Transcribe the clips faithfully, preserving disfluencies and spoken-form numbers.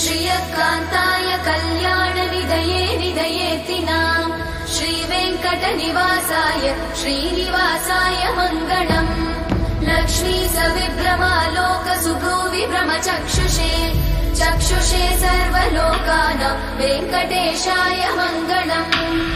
श्रियकान्ताय कल्याणनिधये निधयेतिनाम् श्रीवेङ्कटनिवासाय श्रीनिवासाय मङ्गलम्। लक्ष्मी सविभ्रमालोकसुभ्रूविभ्रमचक्षुषे चक्षुषे सर्वलोकानां वेङ्कटेशाय मङ्गलम्।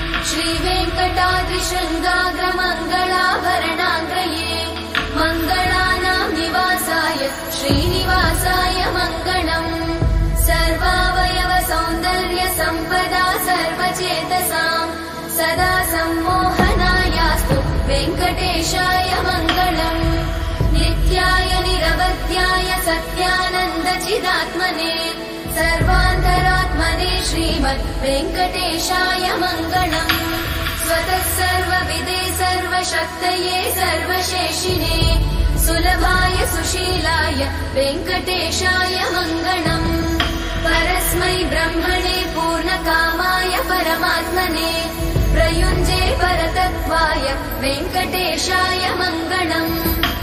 श्रीवेङ्कटाद्रिशृङ्गाग्रमङ्गलाभरणाङ्गये मङ्गलानां निवासाय श्रीनिवासाय मङ्गलम्। सर्वावयव सौन्दर्य सम्पदा सर्वचेतसां सदा सम्मोहनायास्तु वेङ्कटेशाय मङ्गलम्। नित्याय निरवध्याय सत्यानन्दचिदात्मने सर्वान्तरात्मने श्रीमद् वेङ्कटेशाय मङ्गलम्। स्वतः सर्वविदे सर्वशक्तये सर्वशेषिने सुलभाय सुशीलाय वेङ्कटेशाय मङ्गलम्। परस्मै ब्रह्मणे पूर्णकामाय परमात्मने प्रयुञ्जे परतत्त्वाय वेङ्कटेशाय मङ्गलम्।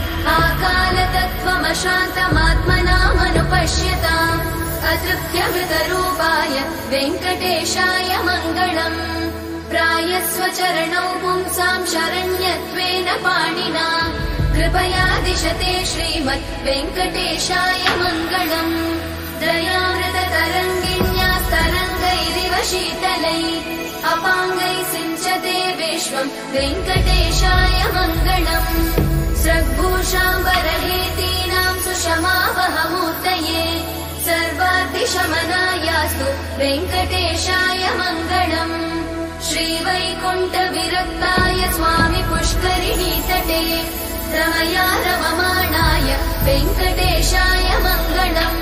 आकालतत्त्वमशान्तमात्मनामनुपश्यताम् अतृप्त्यमृतरूपाय वेङ्कटेशाय मङ्गलम्। प्रायस्वचरणौ पुंसां शरण्यत्वेन पाणिना कृपया दिशते श्रीमद् वेङ्कटेशाय मङ्गलम्। दयामृततरङ्गिण्यास्तरङ्गैरिव शीतलै अपाङ्गै सिञ्चते विश्वम् वेङ्कटेशाय मङ्गलम्। स्रग्भूषाम्बरहेतीनां सुषमावहमूर्तये सर्वाद्रिशमनायास्तु वेङ्कटेशाय मङ्गलम्। श्रीवैकुण्ठविरक्ताय स्वामि पुष्करिणीतटे रमया रममाणाय वेङ्कटेशाय मङ्गलम्।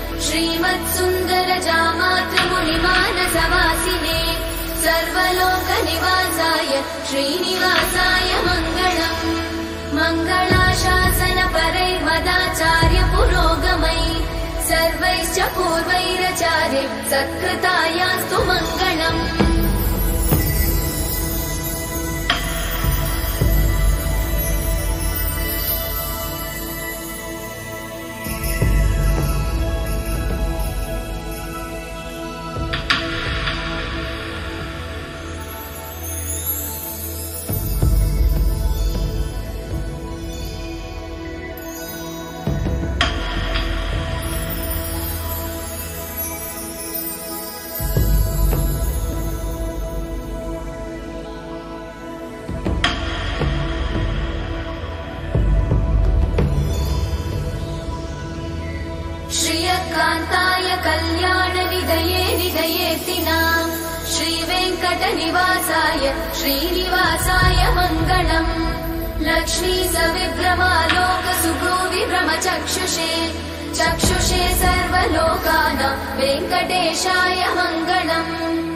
श्रीमत्सुन्दरजामातृमुनिमानसवासिने सर्वलोकनिवासाय श्रीनिवासाय मङ्गलम्। मङ्गलाशासनपरैर्मदाचार्य पुरोगमै सर्वैश्च पूर्वैराचार्य सत्कृतायास्तु मङ्गलम्। श्रियकान्ताय कल्याणनिधये निधयेतिनाम् श्रीवेङ्कटनिवासाय श्रीनिवासाय मङ्गलम्। लक्ष्मी सविभ्रमालोकसुभ्रूविभ्रमचक्षुषे चक्षुषे सर्वलोकानां वेङ्कटेशाय मङ्गलम्।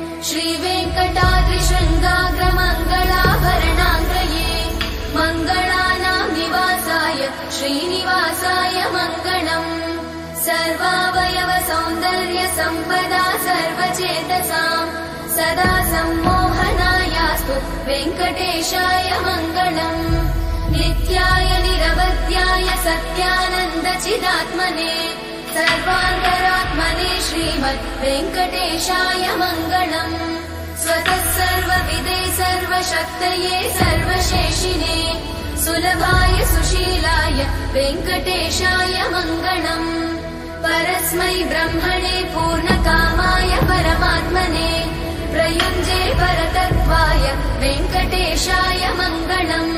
श्रीवेङ्कटाद्रिशृङ्गाग्रमङ्गलाभरणाङ्गये मङ्गलानां निवासाय श्रीनिवासाय मङ्गलम्। सर्वावयव सौन्दर्य सम्पदा सर्वचेतसां सदा सम्मोहनायास्तु वेङ्कटेशाय मङ्गलम्। नित्याय निरवध्याय सत्यानन्दचिदात्मने सर्वान्तरात्मने श्रीमद् वेङ्कटेशाय मङ्गलम्। स्वतः सर्वविदे सर्वशक्तये सर्वशेषिने सुलभाय सुशीलाय वेङ्कटेशाय मङ्गलम्। परस्मै ब्रह्मणे पूर्णकामाय परमात्मने प्रयुञ्जे परतत्त्वाय वेङ्कटेशाय मङ्गलम्।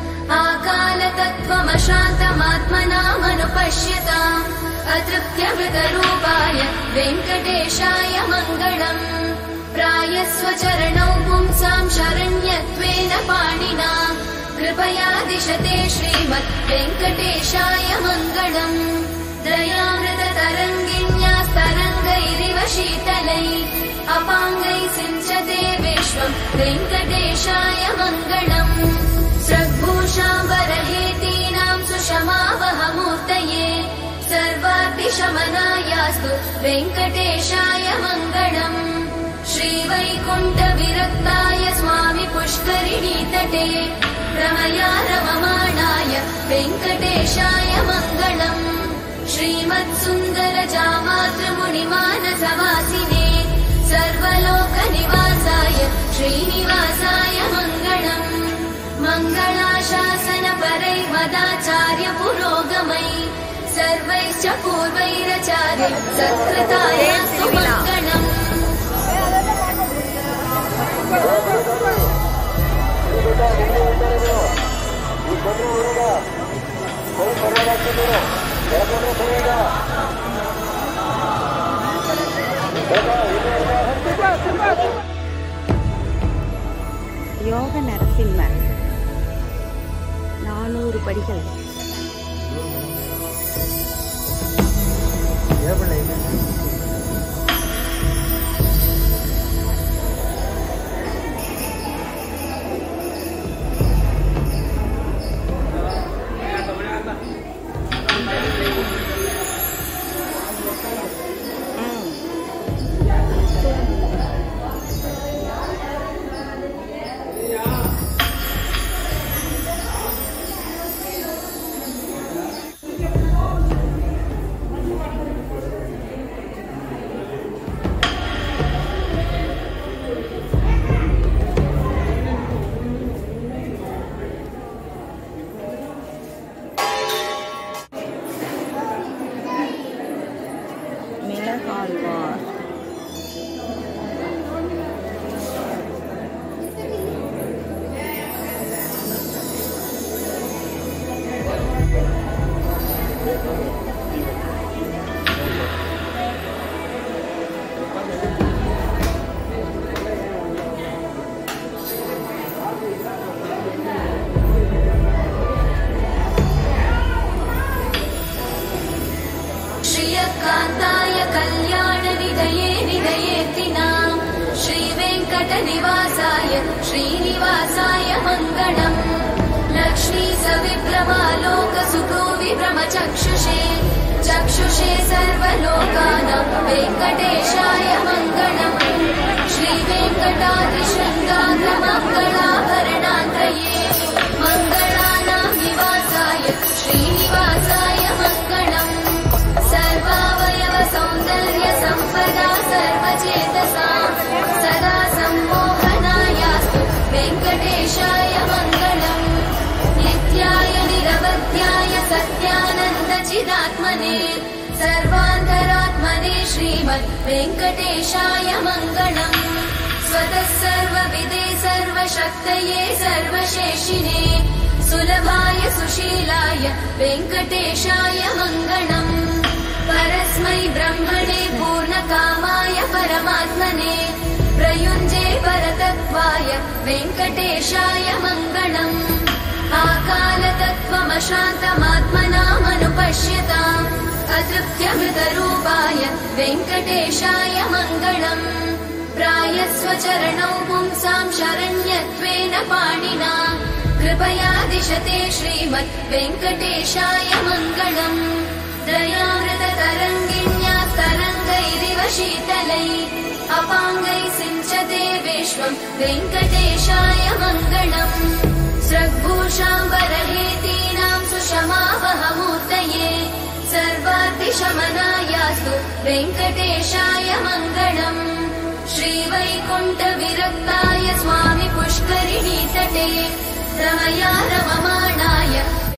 आकालतत्त्वमशान्तमात्मनामनुपश्यताम् अतृप्त्यमृतरूपाय वेङ्कटेशाय मङ्गलम्। प्रायस्वचरणौ पुंसां शरण्यत्वेन पाणिना कृपया दिशते श्रीमद् वेङ्कटेशाय मङ्गलम्। दयामृततरङ्गिण्यास्तरङ्गैरिव शीतलै अपाङ्गै सिञ्चते विश्वम् वेङ्कटेशाय मङ्गलम्। स्रग्भूषाम्बरहेतीनां सुषमावहमूर्तये सर्वाद्रिशमनायास्तु वेङ्कटेशाय मङ्गलम्। श्रीवैकुण्ठविरक्ताय स्वामि पुष्करिणीतटे रमया रममाणाय वेङ्कटेशाय मङ्गलम्। श्रीमत्सुन्दरजामातृमुनिमानसा सर्वैश्च पूर्वैरचार्य सत्कृतायास्तु मङ्गलम्। யோக நரசிம்மர் நானூறு படிகள். மிளகாழ்வார் श्रियकान्ताय कल्याण निधये निधयेतिनाम् श्रीवेङ्कटनिवासाय श्रीनिवासाय मङ्गलम्। लक्ष्मी सविभ्रमालोक सुभ्रूविभ्रमचक्षुषे चक्षुषे सर्वलोकानां वेङ्कटेशाय मङ्गलम्। श्रीवेङ्कटाद्रिशृङ्गाग्रमङ्गलाभरणान्त्रये मङ्गलानां निवासाय श्रीनिवासाय मङ्गलम्। सर्वावयव सौन्दर्य सम्पदा सर्वचेतसां सदा सम्मोहनायास्तु वेङ्कटेशाय मङ्गलम्। नित्याय निरवध्याय सत्यानन्दचिदात्मने सर्वान्तरात्मने श्रीमद् वेङ्कटेशाय मङ्गलम्। स्वतः सर्वविदे सर्वशक्तये सर्वशेषिणे सुलभाय सुशीलाय वेङ्कटेशाय मङ्गलम्। परस्मै ब्रह्मणे पूर्णकामाय परमात्मने प्रयुञ्जे परतत्त्वाय वेङ्कटेशाय मङ्गलम्। आकालतत्त्वमशान्तमात्मनामनुपश्यताम् अतृप्त्यमृतरूपाय वेङ्कटेशाय मङ्गलम्। प्रायस्वचरणौ पुंसां शरण्यत्वेन पाणिना कृपया दिशते श्रीमद् वेङ्कटेशाय मङ्गलम्। दयामृततरङ्गिण्या तरङ्गैरिव शीतलै अपाङ्गैः सिञ्चते विश्वं वेङ्कटेशाय मङ्गलम्। स्रग्भूषाम्बरहेतीनां सुषमावहमूर्तये सर्वातिशमनायास्तु वेङ्कटेशाय मङ्गलम्। श्रीवैकुण्ठविरक्ताय स्वामि पुष्करिणीतटे रमया रममाणाय